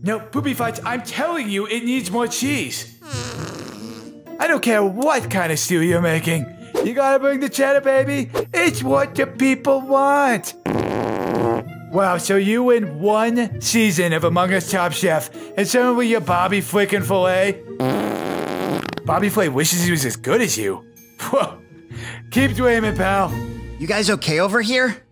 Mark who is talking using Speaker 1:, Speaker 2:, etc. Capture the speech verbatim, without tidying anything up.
Speaker 1: No, Poopy Fights, I'm telling you, it needs more cheese. I don't care what kind of stew you're making. You gotta bring the cheddar, baby. It's what the people want. Wow, so you win one season of Among Us Top Chef, and suddenly you're Bobby Flickin' Filet? Bobby Flay wishes he was as good as you. Whoa. Keep dreaming, pal.
Speaker 2: You guys okay over here?